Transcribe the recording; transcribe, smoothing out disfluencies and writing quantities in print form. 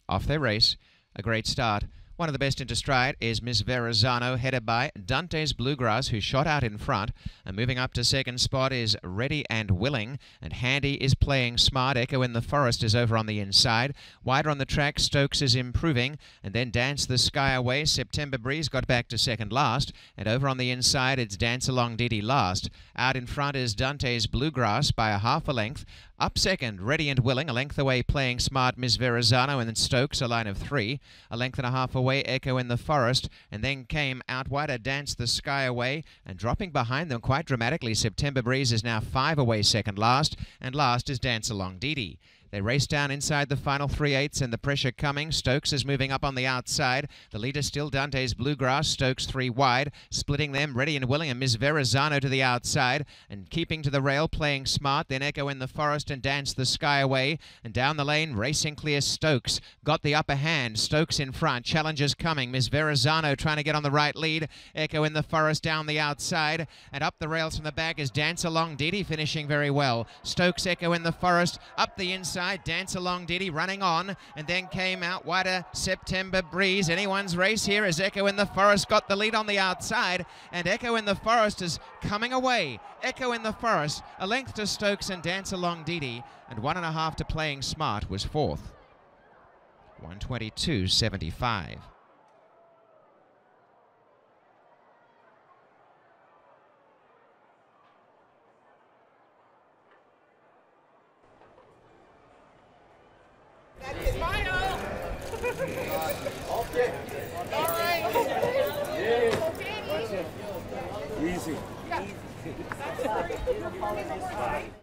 Off their race. A great start. One of the best into stride is Miss Verrazano, headed by Dante's Bluegrass, who shot out in front. And moving up to second spot is Ready and Willing. And Handy is playing smart. Echo in the Forest is over on the inside. Wider on the track, Stokes is improving. And then Dance the Sky Away. September Breeze got back to second last. And over on the inside, it's Dance Along Diddy last. Out in front is Dante's Bluegrass by a half a length. Up second, Ready and Willing, a length away playing smart Miss Verrazano, and then Stokes, a line of 3. A length and a half away, Echo in the Forest, and then came out wider, Dance the Sky Away, and dropping behind them quite dramatically, September Breeze is now 5 away second last, and last is Dance Along Diddy. They race down inside the final 3/8 and the pressure coming. Stokes is moving up on the outside. The leader still Dante's Bluegrass. Stokes 3 wide. Splitting them, Ready and Willing, and Miss Verrazano to the outside. And keeping to the rail, playing smart. Then Echo in the Forest and Dance the Sky Away. And down the lane, racing clear Stokes. Got the upper hand. Stokes in front. Challengers coming. Miss Verrazano trying to get on the right lead. Echo in the Forest down the outside. And up the rails from the back is Dance Along Diddy, finishing very well. Stokes, Echo in the Forest. Up the inside. Dance Along Diddy running on, and then came out wider September Breeze. Anyone's race here as Echo in the Forest got the lead on the outside, and Echo in the Forest is coming away. Echo in the Forest, a length to Stokes and Dance Along Diddy, and 1.5 to Playing Smart was fourth. 122.75. Okay. All right. Yeah. Easy.